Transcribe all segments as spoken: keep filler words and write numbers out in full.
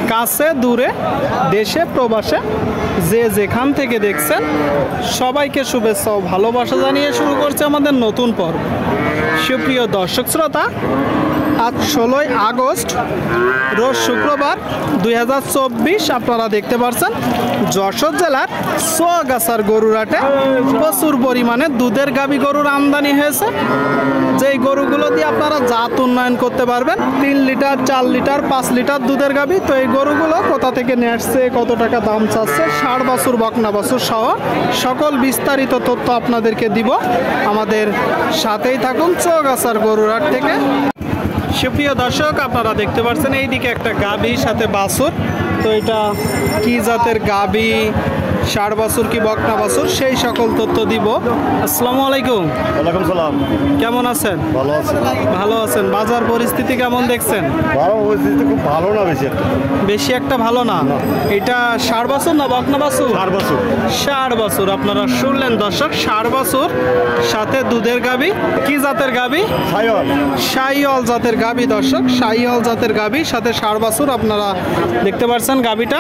কাছে দূরে দেশে প্রবাসে যে যেখান থেকে দেখছেন সবাইকে শুভেচ্ছা ও ভালোবাসা জানিয়ে শুরু করছে আমাদের নতুন পর্ব। সুপ্রিয় দর্শক শ্রোতা, আজ ষোলোই আগস্ট রোজ শুক্রবার দুই হাজার চব্বিশ। আপনারা দেখতে পাচ্ছেন যশোর জেলার সোয়াগাছার গরুর হাটে প্রচুর পরিমাণে দুধের গাভী গরুর আমদানি হয়েছে। যেই গরুগুলো দিয়ে আপনারা জাত উন্নয়ন করতে পারবেন, তিন লিটার চার লিটার পাঁচ লিটার দুধের গাভী। তো এই গরুগুলো কোথা থেকে নিয়ে আসছে, কত টাকা দাম চাচ্ছে, ষাট বাছুর বকনা বাছুর সহ সকল বিস্তারিত তথ্য আপনাদেরকে দিব। আমাদের সাথেই থাকুন সোয়াগাছার গরুর হাট থেকে। সুপ্রিয় দর্শক, আপনারা দেখতে পাচ্ছেন এইদিকে একটা গাভী সাথে বাছুর। তো এটা কি জাতের গাভী, ষাট বাছুর কি বকনা বাছুর, সেই সকল তথ্য দিব। আসসালামু আলাইকুম। ওয়ালাইকুম সালাম। কেমন আছেন? ভালো আছেন? ভালো আছেন। বাজার পরিস্থিতি কেমন দেখছেন? বাজার পরিস্থিতি খুব ভালো না, বেশি একটা বেশি একটা ভালো না। এটা ষাট বাছুর না বকনা বাছুর? ষাট বাছুর। ষাট বাছুর। আপনারা শুনলেন দর্শক, ষাট বাছুর সাথে দুধের গাভী। কি জাতের গাভী? সাইওয়াল। সাইওয়াল জাতের গাভী দর্শক, সাইওয়াল জাতের গাভী সাথে ষাট বাছুর। আপনারা দেখতে পাচ্ছেন গাভীটা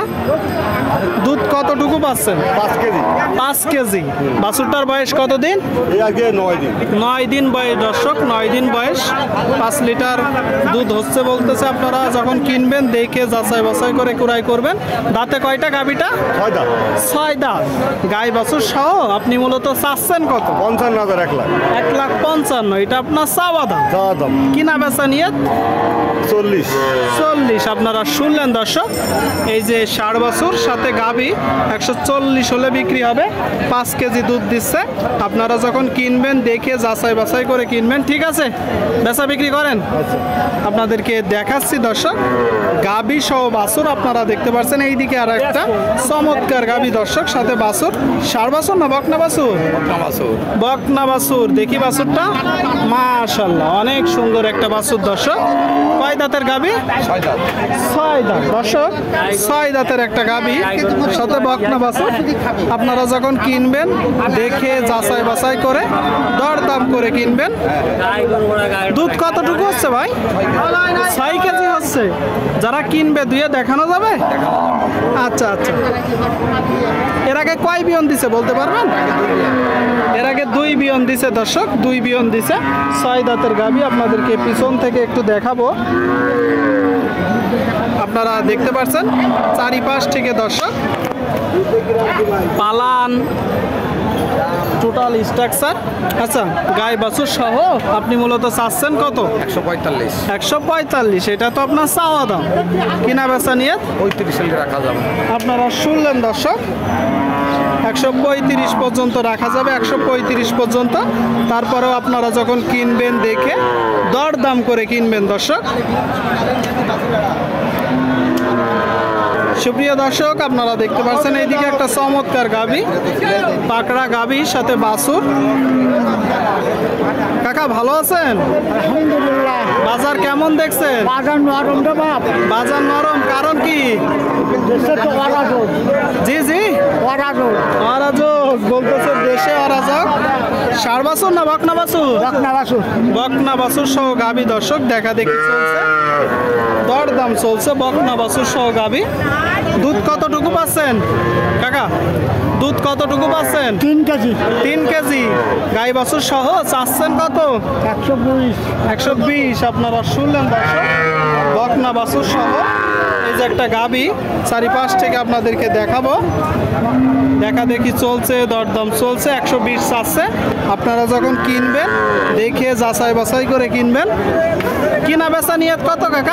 দুধ কতটুকু পাচ্ছেন? পাঁচ কেজি। পাঁচ কেজি। বাছুরটার বয়স কতদিন? এই আগে নয় দিন। নয় দিন বয়স দর্শক, নয় দিন বয়স। পাঁচ লিটার দুধ হচ্ছে বলতেছে। আপনারা যখন কিনবেন দেখে যাচাই বাছাই করে কুড়াই করবেন। দাঁতে কয়টা গাভীটা? ছয় দাঁত। ছয় দাঁত। গাই বাছুর সহ আপনি মূলত চাচ্ছেন কত? পঞ্চান্ন হাজার। এক লাখ। এক লাখ পঞ্চান্ন। এটা আপনার চাওয়া দাম। চাওয়া দাম। কিনা বেচা নিয়ে চল্লিশ। চল্লিশ। আপনারা শুনলেন দর্শক, এই যে ষাট বাছুর সাথে গাভী একশো চল্লিশ হলে বিক্রি হবে। পাঁচ কেজি দুধ দিচ্ছে। আপনারা যখন কিনবেন দেখে যাচাই বাছাই করে কিনবেন। ঠিক আছে, বেচা বিক্রি করেন। আপনাদেরকে দেখাচ্ছি দর্শক গাভী সহ বাছুর। আপনারা দেখতে পাচ্ছেন এইদিকে আর একটা চমৎকার গাভী দর্শক সাথে বাছুর। ষাট বাছুর না বকনা বাছুর? বকনা বাছুর। দেখি বাছুরটা, মাশাআল্লাহ অনেক সুন্দর একটা বাছুর দর্শক। কয় দাঁতের গাভী? ছয় দাঁত দর্শক, ছয় দাঁতের একটা গাভী সাথে বকনা বাছুর। আপনারা যখন কিনবেন দেখে যাচাই বাছাই করে দরদাম করে কিনবেন। দুধ কতটুকু হচ্ছে ভাই? ছয় কেজি হচ্ছে। যারা কিনবে দুয়ে দেখানো যাবে? আচ্ছা আচ্ছা। এর আগে কয় বিয়ন দিছে বলতে পারবেন? এর আগে দুই বিয়ন দিছে দর্শক, দুই বিয়ন দিছে। ছয় দাঁতের গাভী। আপনাদেরকে পিছন থেকে একটু দেখাবো। আপনারা দেখতে পাচ্ছেন চারিপাশ থেকে দর্শক পালান টোটাল স্ট্রাকচার। আচ্ছা, গাই বাছুর সহ আপনি মূলত চাচ্ছেন কত? একশো পঁয়তাল্লিশ। একশো পঁয়তাল্লিশ। এটা তো আপনার চাওয়া দাম। কিনা বেচা নিয়ে পঁয়ত্রিশ রাখা যাবে। আপনারা শুনলেন দর্শক, একশো পঁয়ত্রিশ পর্যন্ত রাখা যাবে। একশো পঁয়ত্রিশ পর্যন্ত। তারপরেও আপনারা যখন কিনবেন দেখে দরদাম করে কিনবেন দর্শক। সুপ্রিয় দর্শক, আপনারা দেখতে পাচ্ছেন এইদিকে একটা চমৎকার গাভী, পাকড়া গাভীর সাথে বাছুর। কাকা ভালো আছেন? আলহামদুলিল্লাহ। বাজার কেমন দেখছেন? বাজার নরম রে বাপ। বাজার নরম কারণ কি? দেশে তো অরাজক। জি জি, অরাজক। অরাজক বলতেছে দেশে অরাজক। ষাট বাছুর না বকনা বাছুর? বকনা বাছুর। বকনা বাছুর সহ গাভী দর্শক দেখা দেখি চলছে, দরদাম চলছে। বকনা বাছুর সহ গাভী। দুধ কতটুকু পাচ্ছেন কাকা? দুধ কতটুকু পাচ্ছেন? তিন কেজি। তিন কেজি। গাই বাছুর সহ চাচ্ছেন কত? একশো বিশ। একশো বিশ। আপনারা শুনলেন দর্শক, বকনা বাছুর সহ এই যে একটা গাভী চারিপাশ থেকে আপনাদেরকে দেখাবো। দেখা দেখি চলছে, দরদাম চলছে। একশো বিশ চাচ্ছে। আপনারা যখন কিনবেন দেখে যাচাই বাছাই করে কিনবেন। কিনা বেচা নিয়ত কত কাকা?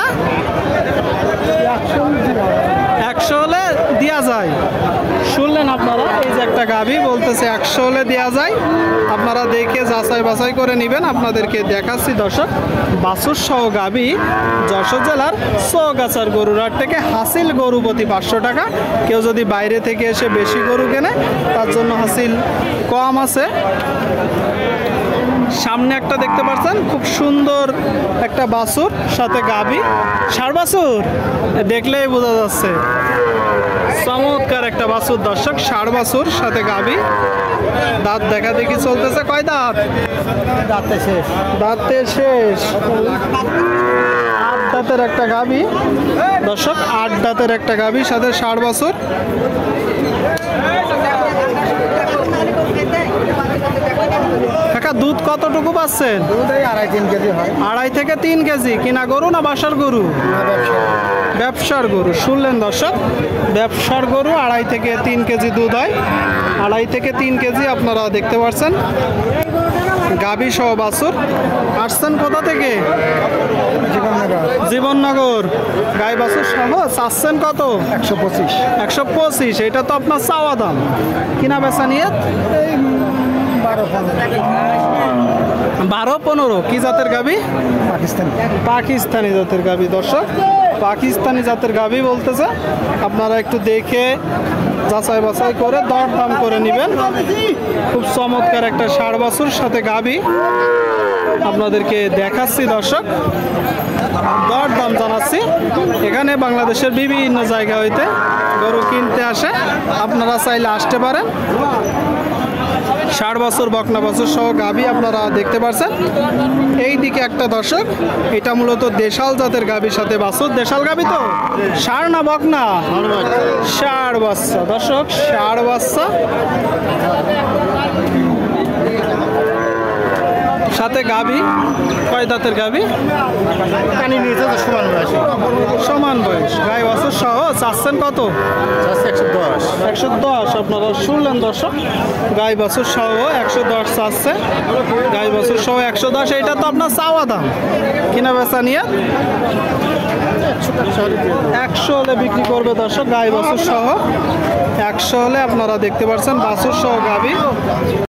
একশো হলে দেওয়া যায়। শুনলেন আপনারা, এই যে একটা গাভী বলতেছে একশো হলে দেওয়া যায়। আপনারা দেখে যাচাই বাছাই করে নেবেন। আপনাদেরকে দেখাচ্ছি দর্শক বাছুর সহ গাভী যশোর জেলার সোয়াগাছার গরুর হাট থেকে। হাসিল গরু প্রতি পাঁচশো টাকা। কেউ যদি বাইরে থেকে এসে বেশি গরু কেনে তার জন্য হাসিল কম আছে। সামনে একটা দেখতে পাচ্ছেন খুব সুন্দর একটা বাছুর সাথে গাভী। ষাট বাছুর দেখলেই বোঝা যাচ্ছে। চমৎকার একটা বাছুর দর্শক, ষাট বাছুর সাথে গাভী। দাঁত দেখা দেখি চলতেছে। কয় দাঁত? দাঁতে শেষ। দাঁতে শেষ। আট দাঁতের একটা গাভী দর্শক, আট দাঁতের একটা গাভী সাথে ষাট বছর। কাকা দুধ কতটুকু পাচ্ছেন? দুধ এই আড়াই তিন কেজি হয়। আড়াই থেকে তিন কেজি। কিনা গরু না বাসার গরু? ব্যবসার গরু। শুনলেন দর্শক, ব্যবসার গরু আড়াই থেকে তিন কেজি দুধ হয়। আড়াই থেকে তিন কেজি আপনারা দেখতে পাচ্ছেন। গাভী সহ বাছুর। আসছেন কোথা থেকে? জীবননগর জীবননগর। গাই বাছুর সহ চাচ্ছেন কত? একশো পঁচিশ। একশো পঁচিশ। এটা তো আপনার চাওয়া দাম। কিনা বেচা নিয়ে এই বারো পনেরো বারো পনেরো। কি জাতের গাভী? পাকিস্তান। পাকিস্তানি জাতের গাভী দর্শক, পাকিস্তানি জাতের গাভী বলতেছে। আপনারা একটু দেখে যাচাই বাছাই করে দর দাম করে নেবেন। খুব চমৎকার একটা ষাট বছর সাথে গাভী আপনাদেরকে দেখাচ্ছি দর্শক, দর দাম জানাচ্ছি। এখানে বাংলাদেশের বিভিন্ন জায়গা হইতে গরু কিনতে আসে, আপনারা চাইলে আসতে পারেন। ষাট বছর বকনা বছর সহ গাভী আপনারা দেখতে পাচ্ছেন। এই দিকে একটা দর্শক, এটা মূলত দেশাল জাতের গাভীর সাথে বাছুর। দেশাল গাভী তো ষাড় না বকনা? ষাড় বাচ্চা দর্শক, ষাড় বাচ্চা সাথে গাভী। কয় দাঁতের গাভী? সমান বয়স। গাই বছর সহ চাচ্ছেন কত? একশো দশ। আপনারা শুনলেন দর্শক, গাই বছর সহ একশো দশ চাচ্ছে। গাই বছর সহ একশো দশ। এইটা তো আপনার চাওয়া দাম। কিনা বেচা নিয়ে একশো হলে বিক্রি করবে দর্শক। গাই বছর সহ একশো হলে আপনারা দেখতে পাচ্ছেন বাছুর সহ গাভী।